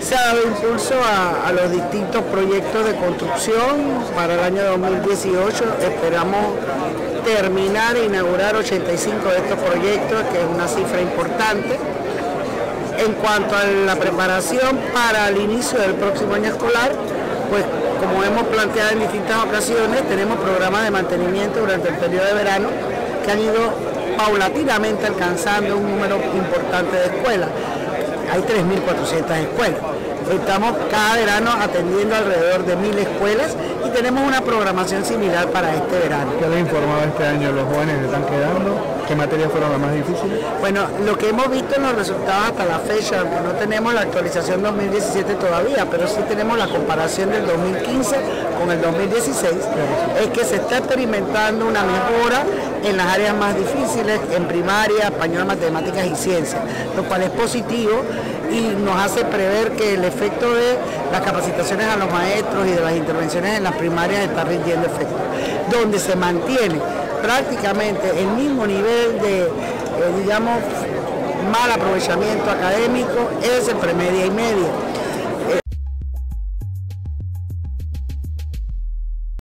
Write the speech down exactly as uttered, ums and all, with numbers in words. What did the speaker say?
Se ha dado impulso a, a los distintos proyectos de construcción para el año dos mil dieciocho. Esperamos terminar e inaugurar ochenta y cinco de estos proyectos, que es una cifra importante. En cuanto a la preparación para el inicio del próximo año escolar, pues como hemos planteado en distintas ocasiones, tenemos programas de mantenimiento durante el periodo de verano que han ido paulatinamente alcanzando un número importante de escuelas. Hay tres mil cuatrocientas escuelas. Estamos cada verano atendiendo alrededor de mil escuelas y tenemos una programación similar para este verano. ¿Qué les informaba este año los jóvenes que están quedando? ¿Qué materias fueron las más difíciles? Bueno, lo que hemos visto en los resultados hasta la fecha, aunque no tenemos la actualización dos mil diecisiete todavía, pero sí tenemos la comparación del dos mil quince con el dos mil dieciséis, es que se está experimentando una mejora en las áreas más difíciles, en primaria, español, matemáticas y ciencias, lo cual es positivo y nos hace prever que el efecto de las capacitaciones a los maestros y de las intervenciones en las primarias está rindiendo efecto, donde se mantiene prácticamente el mismo nivel de, eh, digamos, mal aprovechamiento académico es en premedia y media.